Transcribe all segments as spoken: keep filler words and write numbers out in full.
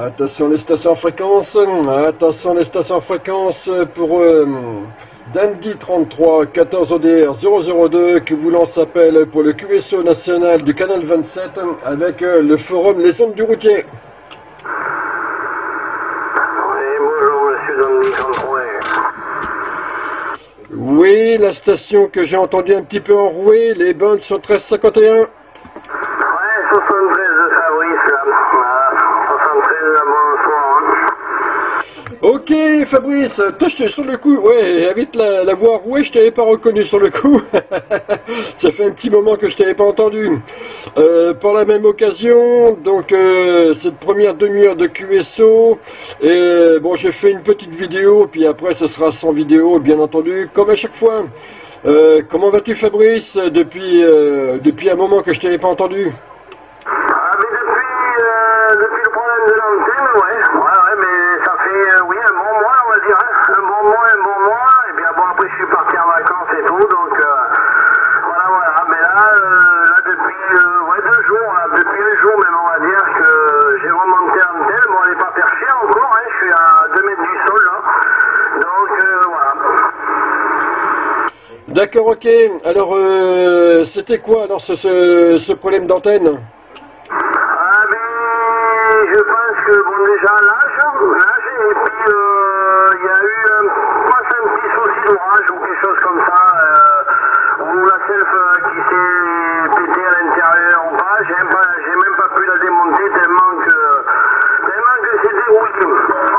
Attention les stations fréquences, attention les stations fréquences pour euh, Dandy trente-trois, quatorze O D R zéro zéro deux qui vous lance appel pour le Q S O national du canal vingt-sept avec euh, le forum Les Ondes du Routier. Oui, bonjour monsieur Dandy trente-trois. Oui, la station que j'ai entendue un petit peu enrouée, les bonnes sont treize cinquante et un. Ouais, soixante-treize de Fabrice là. Voilà, soixante-treize là, bonsoir. Ok Fabrice, toi j'étais sur le coup, ouais, avec la, la voix rouée, je t'avais pas reconnu sur le coup. Ça fait un petit moment que je t'avais pas entendu. Euh, pour la même occasion, donc euh, cette première demi-heure de Q S O, et bon j'ai fait une petite vidéo, puis après ce sera sans vidéo bien entendu, comme à chaque fois. Euh, comment vas-tu Fabrice, depuis, euh, depuis un moment que je t'avais pas entendu? Ah, mais depuis, euh, depuis le problème de l'antenne, ouais, ouais, ouais, mais ça fait, euh, oui, un bon mois, on va dire, hein. Un bon mois, un bon mois, et bien bon, après je suis parti en vacances et tout, donc, euh, voilà, voilà, mais là, euh, là, depuis, euh, ouais, deux jours, là, depuis un jour même, on va dire que j'ai remonté l'antenne, bon, elle n'est pas perchée encore, hein, je suis à deux mètres du sol, là, donc, euh, voilà. D'accord, ok. Alors, euh, c'était quoi alors ce, ce, ce problème d'antenne? Ah mais je pense que bon déjà l'âge, l'âge et puis euh, il y a eu un, passe un petit souci d'orage ou quelque chose comme ça, euh, ou la self euh, qui s'est pétée à l'intérieur ou pas, j'ai même pas, j'ai même pas pu la démonter tellement que tellement que c'était rouillé.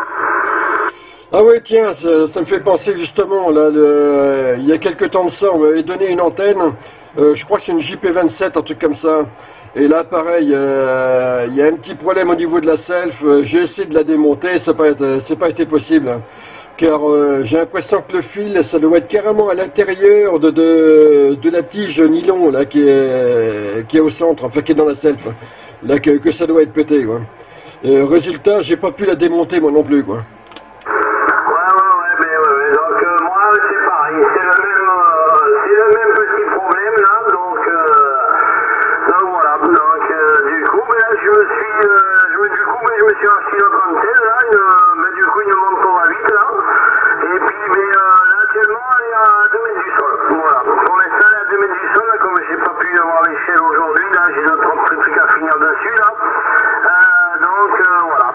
Ah ouais, tiens, ça, ça me fait penser justement, là, le, il y a quelques temps de ça, on m'avait donné une antenne, euh, je crois que c'est une J P vingt-sept, un truc comme ça. Et là, pareil, euh, il y a un petit problème au niveau de la self, euh, j'ai essayé de la démonter, ça n'a pas, été- c'est pas été possible. Car euh, j'ai l'impression que le fil, ça doit être carrément à l'intérieur de, de, de la tige nylon, là, qui est, qui est au centre, enfin, qui est dans la self. Là, que, que ça doit être pété, quoi. Et, résultat, j'ai pas pu la démonter, moi non plus, quoi. Ouais, ouais, ouais, mais ouais, ouais. Donc euh, moi c'est pareil, c'est le même, euh, c'est le même petit problème là, donc, euh, donc voilà, donc euh, du coup, mais là je me suis, euh, je me, du coup, mais je me suis acheté notre antenne là, une, mais du coup une montre à huit là, et puis mais euh, là actuellement elle est à deux mètres du sol, voilà, pour l'instant elle est à deux mètres du sol, là, comme j'ai pas pu avoir l'échelle aujourd'hui, là j'ai deux trois petits trucs à finir dessus là, euh, donc euh, voilà.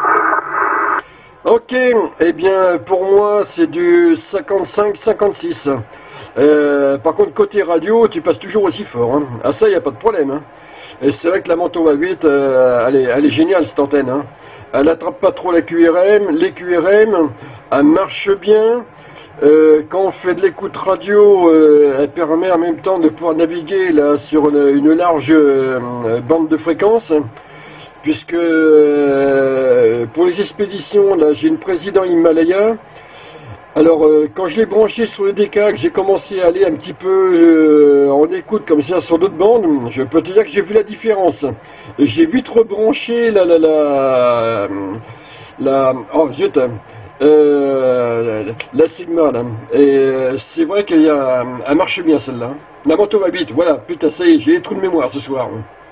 Ok, eh bien pour moi c'est du cinquante-cinq cinquante-six. Euh, par contre côté radio tu passes toujours aussi fort, hein. Ah ça y a pas de problème, hein. Et c'est vrai que la Manto A huit, euh, elle, est, elle est géniale cette antenne, hein. Elle attrape pas trop la Q R M, les Q R M, elle marche bien. Euh, quand on fait de l'écoute radio, euh, elle permet en même temps de pouvoir naviguer là sur une, une large euh, bande de fréquence. Puisque euh, pour les expéditions, là, j'ai une président Himalaya. Alors, euh, quand je l'ai branché sur le D K, que j'ai commencé à aller un petit peu euh, en écoute comme ça sur d'autres bandes, je peux te dire que j'ai vu la différence. Et j'ai vite rebranché la la la la oh zut, euh, la Sigma là. Et euh, c'est vrai qu'elle elle marche bien celle-là. La Manto A huit, voilà, putain ça y est, j'ai des trous de mémoire ce soir.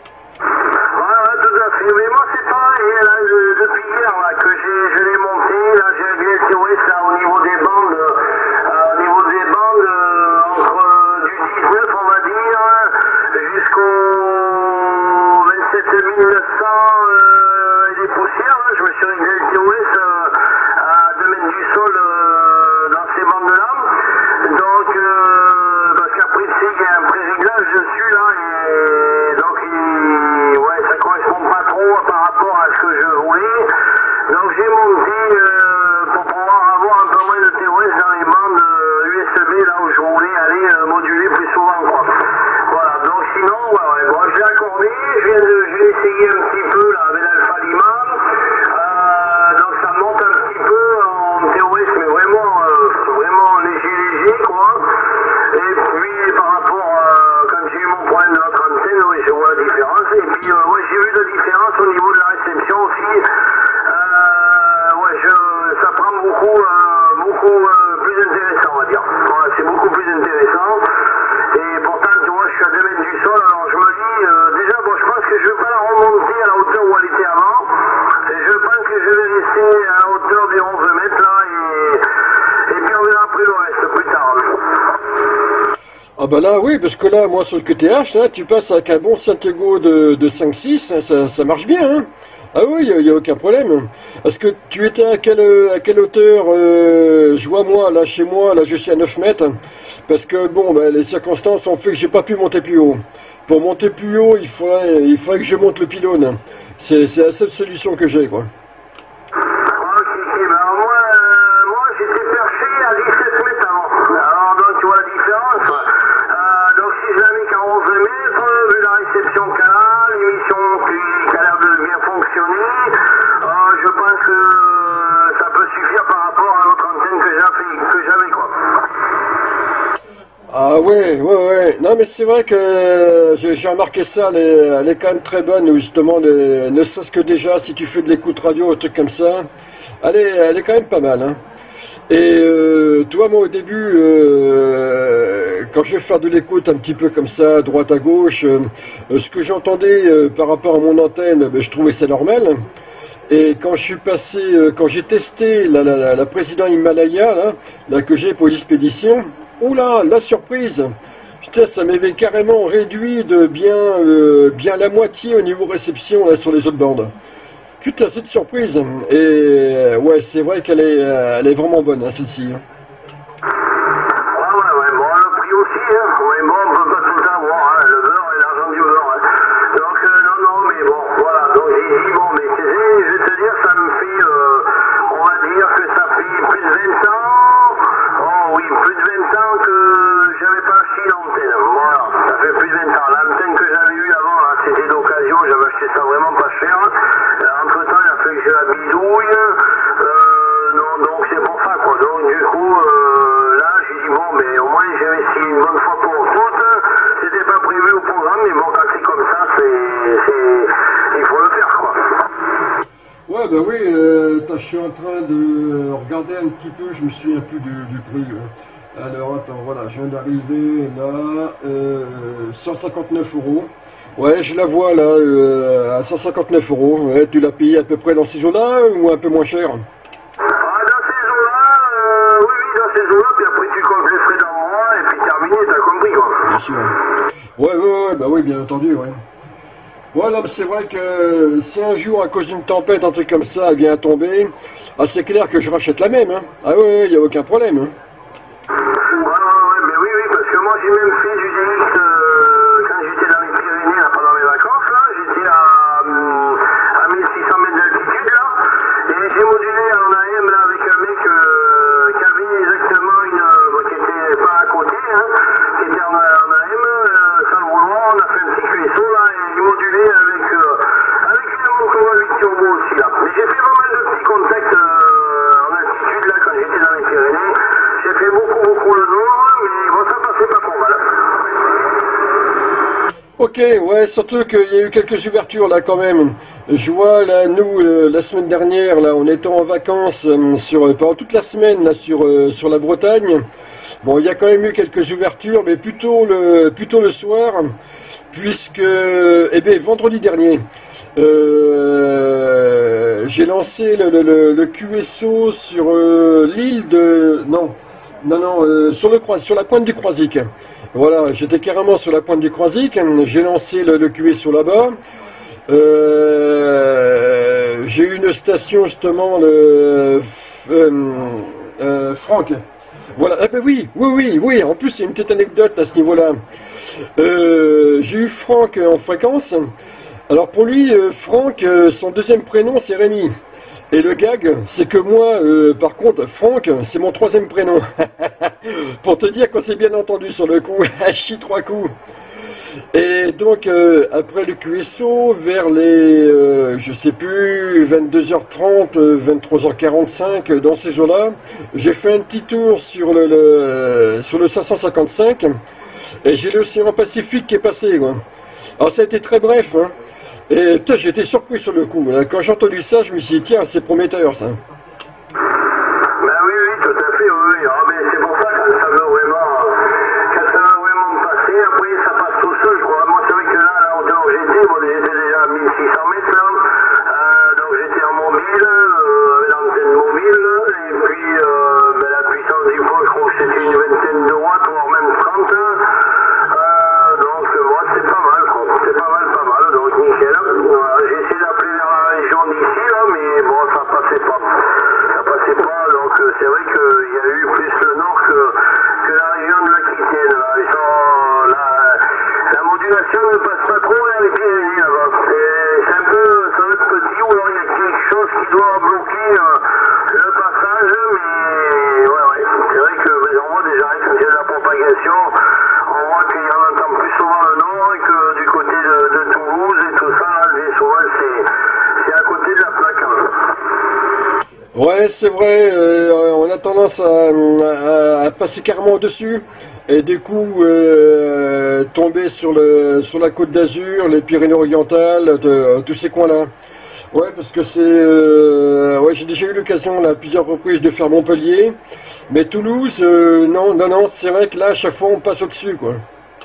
Mais moi c'est pareil, là, je- depuis hier là, que j'ai, je l'ai monté, là j'ai réglé le T O S là, au niveau des bandes, euh, au niveau des bandes, euh, entre euh, du dix-neuf on va dire, jusqu'au vingt-sept mille neuf cents euh, et des poussières, là, je me suis réglé le T O S euh, à deux mètres du sol euh, dans ces bandes là, donc euh, parce qu'après tu sais, il y a un pré-réglage dessus là, et donc il, ouais, ça correspond pas trop par rapport à ce que je voulais. Donc j'ai monté euh, pour pouvoir avoir un peu moins de T O S dans les bandes euh, U S B là où je voulais aller euh, moduler plus souvent quoi. Voilà, donc sinon, ouais, ouais, bon, je l'ai accordé, je viens de, je l'ai essayé un petit peu là avec l'Alpha Lima. Euh, donc ça monte un petit peu en T O S, mais vraiment, euh, vraiment léger, léger quoi. Et puis par rapport à quand j'ai eu mon problème de notre antenne, oui, je vois la différence. Et puis euh, ouais, j'ai vu la différence au niveau de la réception aussi. Euh, ouais, je, ça prend beaucoup, euh, beaucoup euh, plus intéressant, on va dire. Voilà, c'est beaucoup plus intéressant. Et pourtant, tu vois, je suis à deux mètres du sol, alors je me dis, euh, déjà, bon, je pense que je ne vais pas la remonter à la hauteur où elle était avant. Ah bah là oui, parce que là, moi sur le Q T H, là, tu passes avec un bon Santiago de, de cinq six, ça, ça marche bien, hein. Ah oui, il n'y a, a aucun problème. Est-ce que tu étais à quelle, à quelle hauteur euh, je vois moi, là chez moi, là je suis à neuf mètres, parce que bon, bah, les circonstances ont fait que j'ai pas pu monter plus haut. Pour monter plus haut, il faudrait, il faudrait que je monte le pylône. C'est la seule solution que j'ai, quoi. Ah ouais, ouais, ouais. Non mais c'est vrai que euh, j'ai remarqué ça, elle est, elle est quand même très bonne, justement, les, ne serait-ce que déjà, si tu fais de l'écoute radio, un truc comme ça, elle est, elle est quand même pas mal, hein. Et euh, toi, moi au début, euh, quand je vais faire de l'écoute un petit peu comme ça, à droite à gauche, euh, ce que j'entendais euh, par rapport à mon antenne, ben, je trouvais ça normal. Et quand je suis passé, euh, quand j'ai testé la, la, la, la président Himalaya, là, là que j'ai pour l'expédition, oula, la surprise! Putain, ça m'avait carrément réduit de bien, euh, bien la moitié au niveau réception là, sur les autres bandes. Putain, c'est une surprise. Et euh, ouais, c'est vrai qu'elle est, euh, elle est vraiment bonne, hein, celle-ci. Hein. Ouais, ouais, ouais, bon, le prix aussi, hein. Ouais, bon, on peut pas tout avoir, hein, le beurre et l'argent du beurre, hein. Donc, euh, non, non, mais bon, voilà. Donc, j'ai dit, bon, mais tu sais, je vais te dire, ça me fait, euh, on va dire que ça fait plus de vingt ans. Oh oui, plus de vingt ans que j'avais pas acheté l'antenne. Voilà, ça fait plus de vingt ans. L'antenne que j'avais eue avant, c'était d'occasion, j'avais acheté ça vraiment pas cher. Entre temps, il a fallu que je la bidouille. Euh, non, donc c'est pour ça, quoi. Donc du coup, euh, là, j'ai dit, bon, mais au moins, j'ai essayé une bonne fois pour toutes. C'était pas prévu au programme, mais bon, quand c'est comme ça, c'est, il faut le faire, quoi. Ouais, bah oui, euh, je suis en train de regarder un petit peu, je me souviens plus du, du prix. Hein. Alors, attends, voilà, je viens d'arriver là, euh, cent cinquante-neuf euros. Ouais, je la vois là, euh, à cent cinquante-neuf euros. Ouais, tu l'as payé à peu près dans ces eaux-là ou un peu moins cher? Ah, dans ces eaux-là, euh, oui, oui, dans ces eaux-là, puis après tu comptes les frais d'un mois, et puis terminé, t'as compris, quoi. Bien sûr. Ouais, ouais, ouais, bah oui, bien entendu, ouais. Ouais, non, mais c'est vrai que si un jour, à cause d'une tempête, un truc comme ça, elle vient à tomber, ah, c'est clair que je rachète la même, hein. Ah ouais, ouais, y a aucun problème, hein. Ouais, ouais, ouais, mais oui, oui, parce que moi j'ai même fait du D X euh, quand j'étais dans les Pyrénées, là, pendant mes vacances, là, j'étais à, à mille six cents mètres d'altitude, là, et j'ai modulé en A M, là, avec un mec euh, qui avait exactement une, euh, qui était pas à côté, hein, qui était en, en A M, euh, sans le vouloir, on a fait un petit Q S O, là, et j'ai modulé avec, euh, avec une Montova huit turbo aussi, là. Mais j'ai fait pas mal de petits contacts euh, en altitude, là, quand j'étais dans les Pyrénées. J'ai fait beaucoup, beaucoup le nord, mais bon, ça passait pas trop mal. Ok, ouais, surtout qu'il y a eu quelques ouvertures là quand même. Je vois là, nous, euh, la semaine dernière, là, on était en vacances euh, sur, euh, pendant toute la semaine là, sur, euh, sur la Bretagne. Bon, il y a quand même eu quelques ouvertures, mais plutôt le, plutôt le soir, puisque, eh bien, vendredi dernier, euh, j'ai lancé le, le, le, le Q S O sur euh, l'île de... Non. Non, non, euh, sur, le, sur la pointe du Croisic. Voilà, j'étais carrément sur la pointe du Croisic, j'ai lancé le, le Q S O là-bas. Euh, j'ai eu une station justement, le euh, euh, Franck. Voilà, eh ben oui, oui, oui, oui, en plus c'est une petite anecdote à ce niveau-là. Euh, j'ai eu Franck en fréquence. Alors pour lui, euh, Franck, euh, son deuxième prénom c'est Rémi. Et le gag, c'est que moi, euh, par contre, Franck, c'est mon troisième prénom. Pour te dire qu'on s'est bien entendu sur le coup, à chi trois coups. Et donc, euh, après le Q S O, vers les, euh, je sais plus, vingt-deux heures trente, vingt-trois heures quarante-cinq, dans ces eaux-là, j'ai fait un petit tour sur le, le, sur le cinq cent cinquante-cinq, et j'ai l'océan Pacifique qui est passé, quoi. Alors ça a été très bref, hein. Et putain, j'ai été surpris sur le coup. Là. Quand j'ai entendu ça, je me suis dit, tiens, c'est prometteur, ça. Ben oui, oui, tout à fait, oui. Ah, mais c'est pour ça que ça veut vraiment, quand ça veut vraiment me passer, après ça passe tout seul, je crois. Moi, c'est vrai que là, à la hauteur où j'étais, bon, j'étais déjà à mille six cents mètres, là. Euh, donc j'étais en mobile, euh, avec l'antenne mobile, et puis euh, ben, la puissance du pôle, je crois que c'était une vingtaine de watts, voire même trente. Ouais, c'est vrai, euh, on a tendance à, à, à passer carrément au-dessus et du coup euh, tomber sur, le, sur la Côte d'Azur, les Pyrénées-Orientales, tous ces coins-là. Ouais, parce que c'est... Euh, ouais, j'ai déjà eu l'occasion à plusieurs reprises de faire Montpellier, mais Toulouse, euh, non, non, non, c'est vrai que là, à chaque fois, on passe au-dessus, quoi.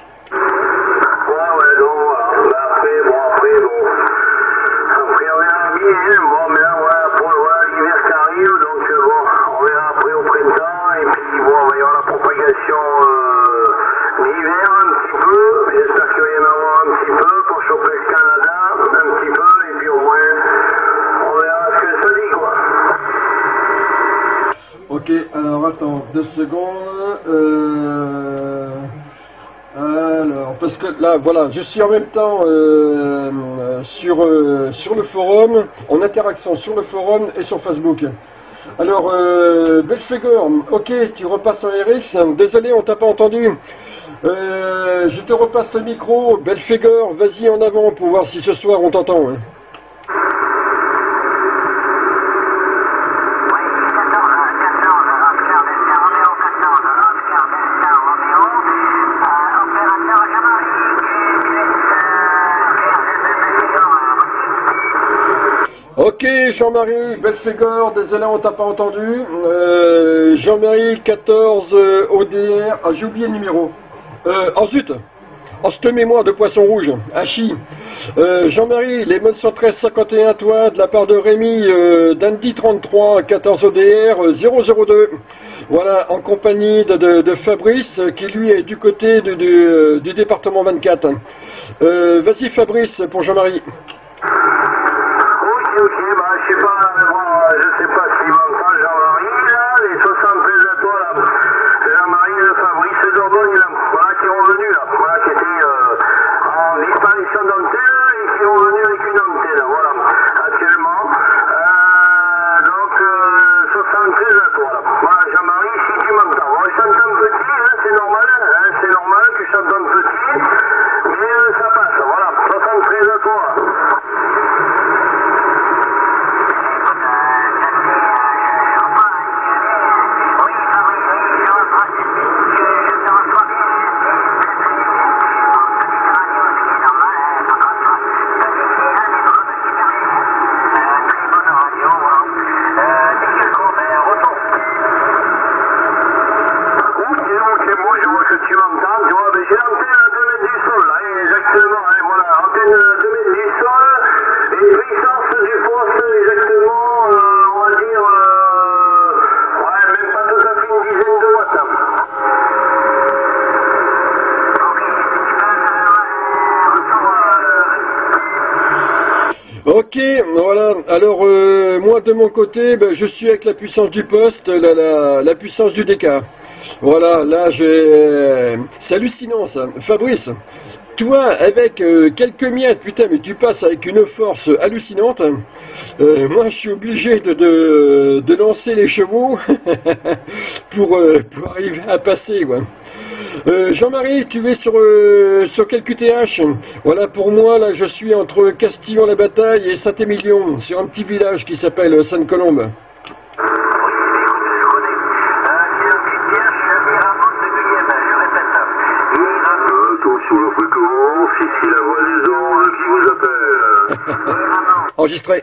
Bon, mais là, voilà, pour voilà, l'hiver qui arrive, donc euh, bon, on verra après au printemps, et puis bon, il va y avoir la propagation euh, d'hiver un petit peu, j'espère qu'il va y en avoir un petit peu pour choper le Canada, un petit peu, et puis au moins, on verra ce que ça dit, quoi. Ok, alors attends, deux secondes, euh... Alors, parce que là, voilà, je suis en même temps euh, sur, euh, sur le forum, en interaction sur le forum et sur Facebook. Alors, euh, Belphégor, ok, tu repasses en R X, désolé, on t'a pas entendu. Euh, je te repasse le micro, Belphégor, vas-y en avant pour voir si ce soir on t'entend. Hein. Ok, Jean-Marie, Belphégor, désolé, on t'a pas entendu. Euh, Jean-Marie, quatorze, euh, O D R, ah, j'ai oublié le numéro. Euh, oh zut, en cette mémoire de poisson rouge, Hachi. Euh, Jean-Marie, les modes cent treize cinquante et un, toi, de la part de Rémi, euh, d'Andy trente-trois, quatorze O D R, zéro zéro deux. Voilà, en compagnie de, de, de Fabrice, qui lui est du côté de, de, du département vingt-quatre. Euh, vas-y Fabrice, pour Jean-Marie. Ok, bah je sais pas, bon, je sais pas s'il m'entend Jean-Marie là, les soixante-treize à toi là, Jean-Marie, le Fabrice Dordogne là, voilà qui est revenu là, voilà qui était euh, en disparition d'antenne et qui est revenu avec une antenne, voilà, actuellement. Euh, donc euh, soixante-treize à toi là, voilà Jean-Marie, si tu m'entends, bon, je chante un petit, hein, c'est normal, hein, c'est normal que je chante un petit, mais euh, ça passe, voilà, soixante-treize à toi. Ok, voilà, alors euh, moi de mon côté, ben, je suis avec la puissance du poste, la, la, la puissance du D K. Voilà, là j'ai... C'est hallucinant ça. Fabrice, toi avec euh, quelques miettes, putain, mais tu passes avec une force hallucinante. Euh, moi je suis obligé de, de, de lancer les chevaux pour, euh, pour arriver à passer, quoi. Euh, Jean-Marie, tu es sur, euh, sur quel Q T H? Voilà, pour moi, là, je suis entre Castillon-la-Bataille et Saint-Émilion, sur un petit village qui s'appelle Sainte-Colombe. Enregistré.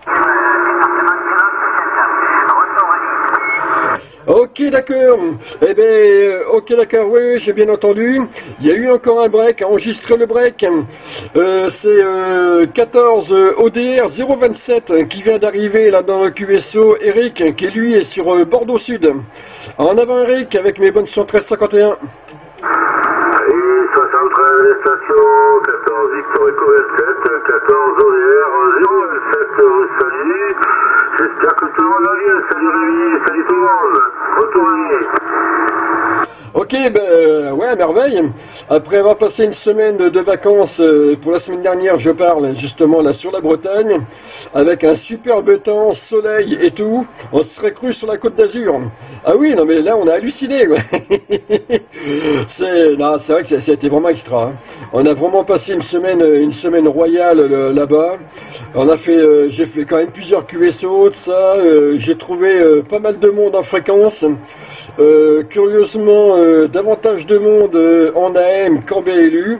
Ok, d'accord. Eh bien, euh, ok, d'accord, oui, oui j'ai bien entendu. Il y a eu encore un break, enregistré le break. Euh, c'est euh, quatorze O D R zéro vingt-sept qui vient d'arriver là dans le Q S O. Eric, qui lui est sur euh, Bordeaux Sud. En avant, Eric, avec mes bonnes soixante-treize cinquante et un. soixante-treize stations, quatorze Victor Eco vingt-sept, quatorze O D R zéro vingt-sept, salut. J'espère que tout le monde va bien. Salut Rémi, salut tout le monde. Retournez. Ok, Ok, ben euh, ouais, à merveille. Après avoir passé une semaine de vacances, euh, pour la semaine dernière, je parle justement là sur la Bretagne, avec un superbe temps, soleil et tout, on se serait cru sur la Côte d'Azur. Ah oui, non mais là on a halluciné, quoi. c'est, non, c'est vrai que ça a été vraiment extra. Hein. On a vraiment passé une semaine, une semaine royale euh, là-bas. On a fait, euh, j'ai fait quand même plusieurs Q S O, de ça. Euh, j'ai trouvé euh, pas mal de monde en fréquence. Euh, curieusement, euh, davantage de monde euh, en A M qu'en B L U.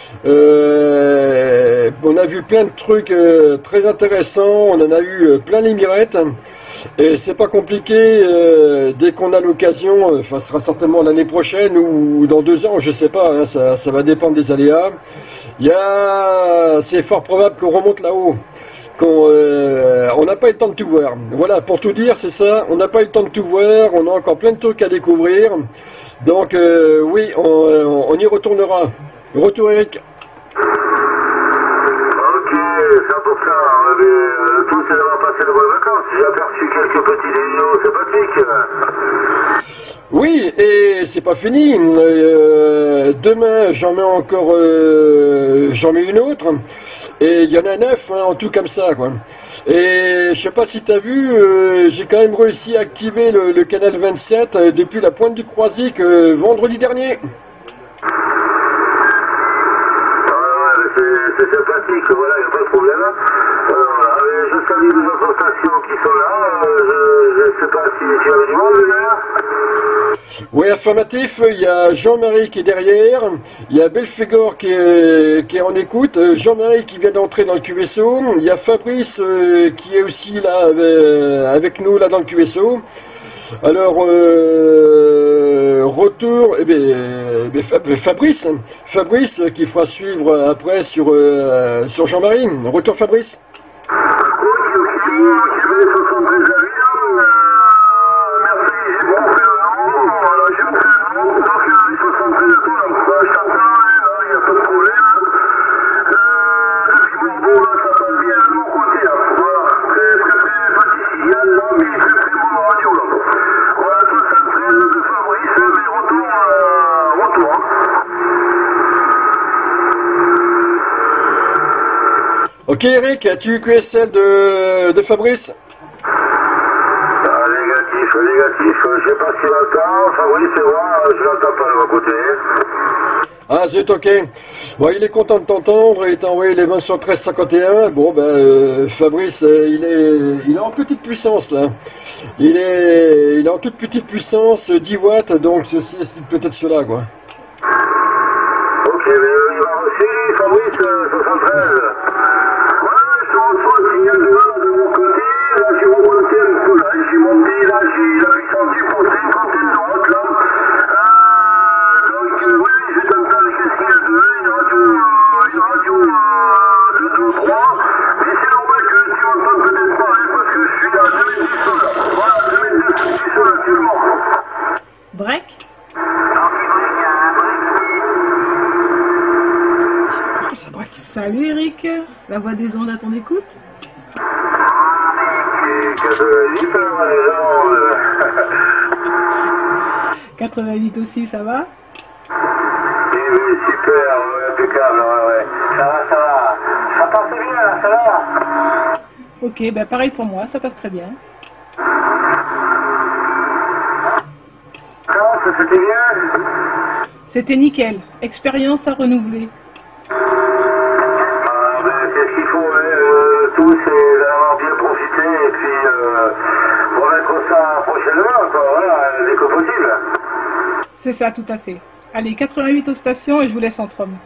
Euh, on a vu plein de trucs euh, très intéressants, on en a eu euh, plein les mirettes. Et c'est pas compliqué, euh, dès qu'on a l'occasion, enfin ce sera certainement l'année prochaine ou dans deux ans, je sais pas, hein, ça, ça va dépendre des aléas. Il y a, c'est fort probable qu'on remonte là-haut. On euh, n'a pas eu le temps de tout voir. Voilà, pour tout dire, c'est ça, on n'a pas eu le temps de tout voir, on a encore plein de trucs à découvrir. Donc euh, oui, on, on y retournera. Retour Eric. Ok, c'est pour ça. Mais, euh, le tout c'est d'avoir passé de bonnes vacances. J'ai aperçu quelques petits vidéos sympathiques. Oui, et c'est pas fini. Euh, demain, j'en mets encore, euh, j'en mets une autre. Et il y en a neuf, hein, en tout comme ça, quoi. Et je sais pas si tu as vu, euh, j'ai quand même réussi à activer le, le canal vingt-sept euh, depuis la Pointe du Croisic euh, vendredi dernier. Ah ouais, c'est sympathique, voilà, il n'y a pas de problème. Euh, voilà, je salue les autres stations qui sont là. Euh, je ne sais pas si tu as du monde là. Oui, affirmatif, il y a Jean-Marie qui est derrière, il y a Belphégor qui est, qui est en écoute, Jean-Marie qui vient d'entrer dans le Q S O, il y a Fabrice euh, qui est aussi là euh, avec nous là dans le Q S O. Alors, euh, retour, eh bien, eh bien, Fabrice, Fabrice qui fera suivre après sur, euh, sur Jean-Marie. Retour Fabrice. Ok Eric, as-tu eu Q S L de, de Fabrice? Ah, négatif, négatif, je sais pas si l'entend, Fabrice c'est moi, je l'entends pas de mon côté. Ah zut, ok. Bon, il est content de t'entendre, il t'a envoyé les vingt sur treize cinquante et un. Bon ben euh, Fabrice, euh, il est il est en petite puissance là. Il est il est en toute petite puissance, dix watts, donc ceci explique peut-être cela quoi. Ok, mais euh, il va aussi, Fabrice, euh, soixante-treize. Je reçois le signal de là, de mon côté, là j'ai remonté un peu, là j'ai monté, là j'ai la puissance du pour cinquantaine de watts là. Euh, donc euh, oui, je t'entends avec un signal de un, une radio, euh, une radio euh, de deux trois, mais c'est normal que tu m'entends peut-être pas, hein, parce que je suis à deux mille dix là. Voilà, deux mille dix là actuellement. Break. Salut Eric, la voix des ondes à ton écoute. quatre-vingt-huit aussi, ça va? Oui, oui, super, ouais, impeccable, ouais, ouais. Ça va, ça va. Ça passe bien, là, ça va. Ok, ben pareil pour moi, ça passe très bien. Comment ça, c'était bien? C'était nickel, expérience à renouveler. C'est ce qu'il faut, hein. euh, tout c'est d'avoir bien profité et puis euh, remettre ça prochainement, quoi, voilà, dès que possible. C'est ça, tout à fait. Allez, quatre-vingt-huit aux stations et je vous laisse entre hommes.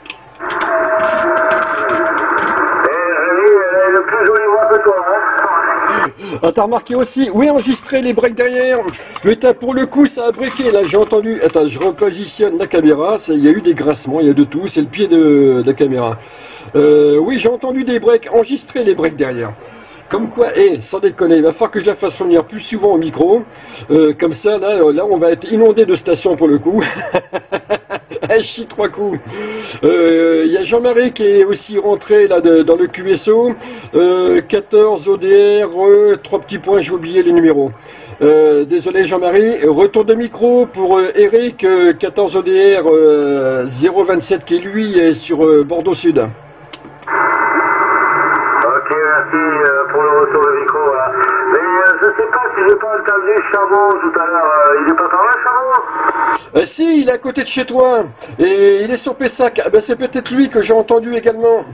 Et Rémi, elle est le plus jolie voix que toi, hein. Ah, t'as remarqué aussi? Oui, enregistrer les breaks derrière. Putain, pour le coup, ça a breaké. Là, j'ai entendu. Attends, je repositionne la caméra. Il y a eu des grincements, il y a de tout. C'est le pied de, de la caméra. Euh, oui, j'ai entendu des breaks. Enregistrer les breaks derrière. Comme quoi, eh, sans déconner, il va falloir que je la fasse revenir plus souvent au micro. Euh, comme ça, là, là, on va être inondé de stations pour le coup. Elle chie trois coups. Il euh, y a Jean-Marie qui est aussi rentré là de, dans le Q S O. Euh, quatorze O D R, euh, trois petits points, j'ai oublié les numéros. Euh, désolé Jean-Marie. Retour de micro pour euh, Eric, euh, quatorze O D R euh, zéro vingt-sept qui lui est sur euh, Bordeaux Sud. Ok, merci euh, pour le retour de micro. Voilà. Mais euh, je sais pas si j'ai pas entendu Chamon tout à l'heure. Euh, il est pas par là, Chamon? Euh, si, il est à côté de chez toi. Et il est sur Pessac. Ah, ben, c'est peut-être lui que j'ai entendu également.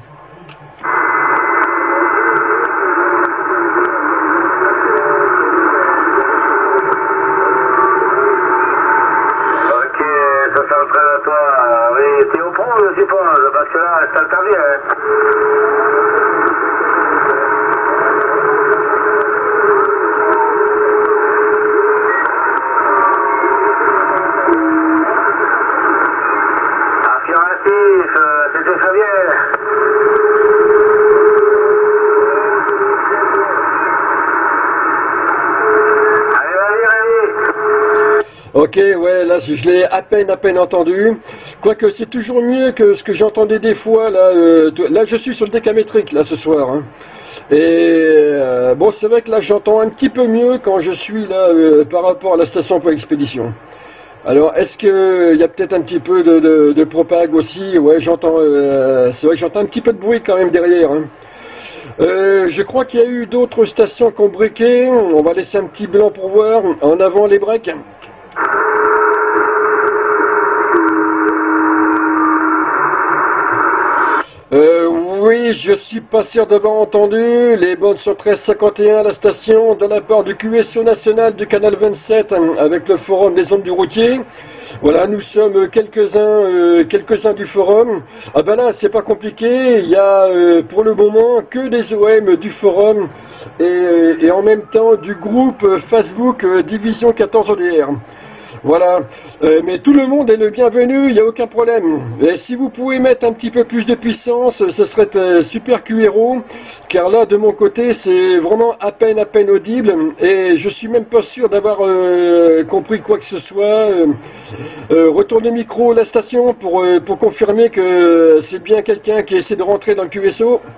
Oui, t'es au pont, je suppose, parce que là, ça t'en vient. Affirmatif, c'était Fabien. Allez, vas-y, allez. Ok, ouais, là je l'ai à peine, à peine entendu. Quoique c'est toujours mieux que ce que j'entendais des fois. Là, euh, là je suis sur le décamétrique là ce soir. Hein. Et euh, bon, c'est vrai que là j'entends un petit peu mieux quand je suis là euh, par rapport à la station pour expédition. Alors, est-ce qu'il y a peut-être un petit peu de, de, de propag aussi? Ouais, j'entends. Euh, c'est vrai que j'entends un petit peu de bruit quand même derrière. Hein. Euh, je crois qu'il y a eu d'autres stations qui ont briqué. On va laisser un petit blanc pour voir. En avant les breaks. Euh, oui, je suis pas sûr d'avoir entendu. Les bonnes sur treize cinquante et un à la station de la part du Q S O national du canal vingt-sept avec le forum des hommes du routier. Voilà, nous sommes quelques-uns euh, quelques-uns du forum. Ah ben là, c'est pas compliqué. Il y a euh, pour le moment que des O M du forum et, et en même temps du groupe Facebook euh, Division quatorze O D R. Voilà, euh, mais tout le monde est le bienvenu, il n'y a aucun problème. Et si vous pouvez mettre un petit peu plus de puissance, ce serait euh, super Q R O, car là, de mon côté, c'est vraiment à peine, à peine audible, et je suis même pas sûr d'avoir euh, compris quoi que ce soit. Euh, euh, retourne le micro, la station, pour, euh, pour confirmer que c'est bien quelqu'un qui essaie de rentrer dans le Q S O.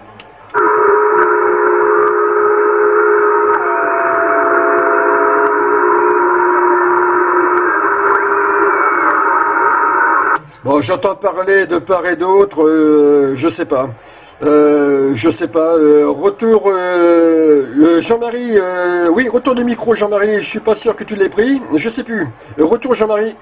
Bon, j'entends parler de part et d'autre, euh, je sais pas. Euh, je sais pas. Euh, retour, euh, Jean-Marie, euh, oui, retour du micro, Jean-Marie. Je suis pas sûr que tu l'aies pris. Je sais plus. Retour, Jean-Marie.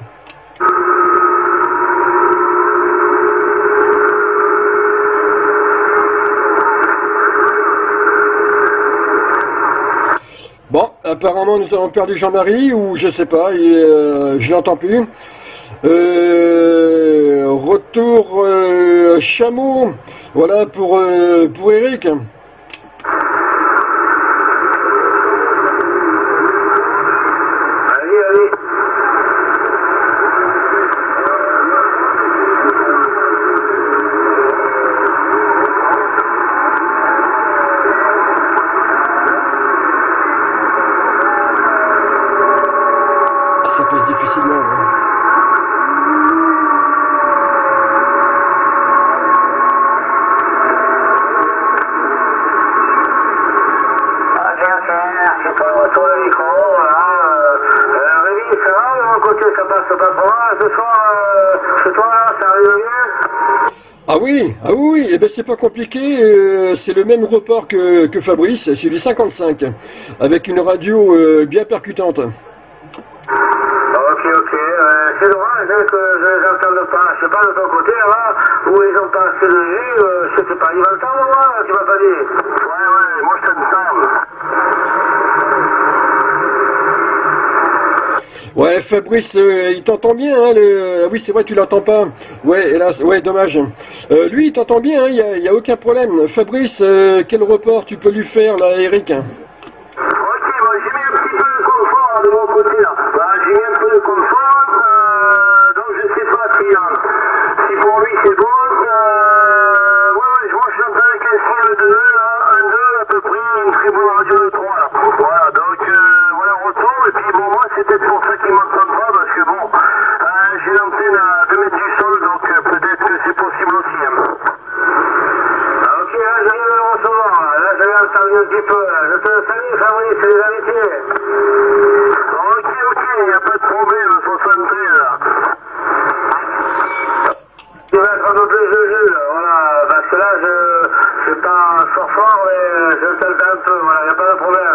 Bon, apparemment nous avons perdu Jean-Marie, ou je sais pas, et, euh, je l'entends plus. Euh, retour euh, Chameau, voilà pour, euh, pour Eric. Allez, allez. Ça passe difficilement. Hein. Ah oui, ah oui, et eh ben c'est pas compliqué, euh, c'est le même report que, que Fabrice, c'est du cinquante-cinq, avec une radio euh, bien percutante. Ok, ok, euh, c'est dommage hein, que je les entende pas, je sais pas de ton côté là, où ils ont pas assez de vue, euh, je sais pas, ils m'entendent moi, tu m'as pas dit? Ouais, ouais, moi je t'entends. Ouais, Fabrice, euh, il t'entend bien, hein, le... ah oui, c'est vrai, tu l'entends pas. Ouais, hélas, ouais, dommage. Euh, lui, il t'entend bien, il hein, n'y a, a aucun problème. Fabrice, euh, quel report tu peux lui faire, là, Eric? Ok, bon, j'ai mis un petit peu de confort de mon côté, là. Bah, j'ai mis un peu de confort, euh, donc je sais pas si, euh, si pour lui c'est bon. Euh, ouais, ouais, moi je suis en train avec un signal de deux, là, un deux, à peu près, une très bonne radio de trois, là. Voilà, donc, euh, voilà, retour, et puis bon, moi, c'est peut-être pour ça qu'il m'entend pas, parce que bon, euh, j'ai l'antenne à deux mètres du sol, donc euh, peut-être que c'est possible aussi, hein. Ah, ok, là, je viens de le recevoir, là, je viens de t'amener un petit peu, là. Je te salue, Fabrice, c'est les amitiés. plus de jus, là, voilà, parce que là, je je suis pas fort fort, mais je tente un peu, voilà, il n'y a pas de problème.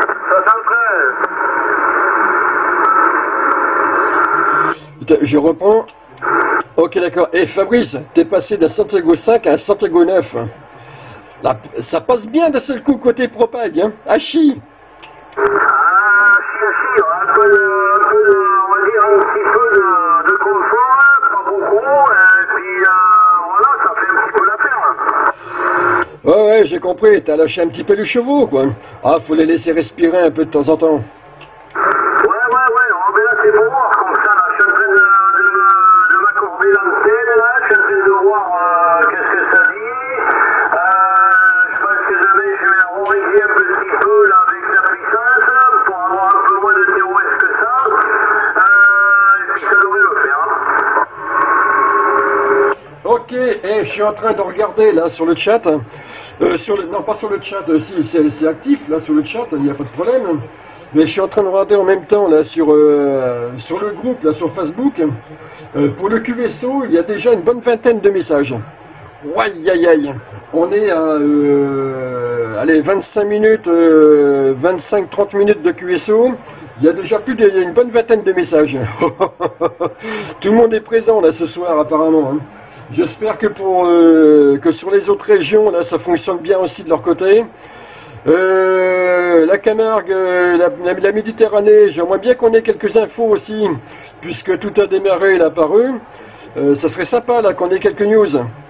soixante-treize. Je reprends. Ok, d'accord. Et Fabrice, t'es passé d'un Santiago cinq à un Santiago neuf. Là, ça passe bien d'un seul coup côté propag, hein. Hachi. Ah, si, si, un peu de, un peu de, on va dire un petit peu de, de confort, pas beaucoup, et puis euh, voilà, ça fait un petit peu l'affaire. Ouais, ouais, j'ai compris, t'as lâché un petit peu les chevaux, quoi. Ah, faut les laisser respirer un peu de temps en temps. Ouais, ouais, ouais, oh, mais là c'est pour voir, comme ça, là, je suis en train de, de, de, de m'accorder l'antenne, là, je suis en train de voir euh, qu'est-ce que ça dit. Euh, je pense que demain je vais enrayer un petit peu, là, avec la puissance, pour avoir un peu moins de T O S que ça. Euh, et puis ça devrait le faire. Ok, et je suis en train de regarder là sur le chat. Euh, sur le, non, pas sur le chat, euh, si, c'est c'est actif là sur le chat, il n'y a pas de problème. Mais je suis en train de regarder en même temps là sur, euh, sur le groupe, là sur Facebook. Euh, pour le Q S O, il y a déjà une bonne vingtaine de messages. Aïe aïe aïe. On est à euh, allez, vingt-cinq minutes, euh, vingt-cinq trente minutes de Q S O. Il y a déjà plus d'une bonne vingtaine de messages. Tout le monde est présent là ce soir apparemment. Hein. J'espère que pour euh, que sur les autres régions là ça fonctionne bien aussi de leur côté. Euh, la Camargue, euh, la, la, la Méditerranée, j'aimerais bien qu'on ait quelques infos aussi, puisque tout a démarré là par eux. Euh, ça serait sympa là qu'on ait quelques news.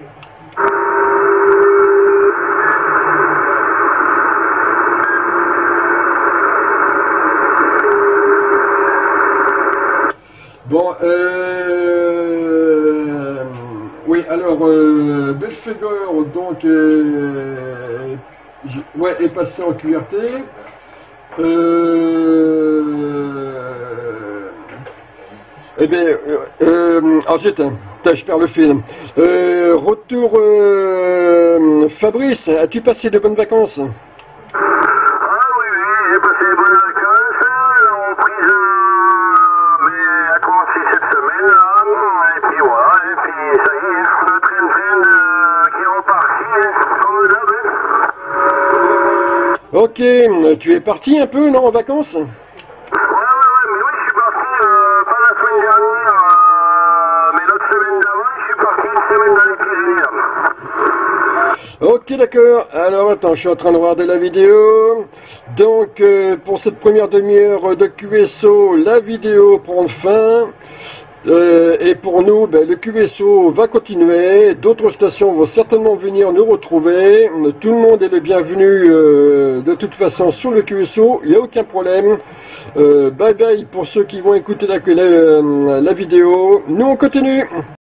Bon, euh, oui, alors, euh, Belfegor, donc, euh, je, ouais, est passé en Q R T. Euh, eh bien, euh, euh, ah, zut, je perds le fil. Euh, retour, euh, Fabrice, as-tu passé de bonnes vacances? Ok, tu es parti un peu, non, en vacances? Ouais, ouais, ouais, mais oui, je suis parti, euh, pas la semaine dernière, euh, mais l'autre semaine d'avant, je suis parti une semaine dans les Pyrénées. Ok, d'accord. Alors, attends, je suis en train de regarder la vidéo. Donc, euh, pour cette première demi-heure de Q S O, la vidéo prend fin. Euh, et pour nous, ben, le Q S O va continuer, d'autres stations vont certainement venir nous retrouver, tout le monde est le bienvenu euh, de toute façon sur le Q S O, il n'y a aucun problème. Euh, bye bye pour ceux qui vont écouter la, la, la vidéo, nous on continue.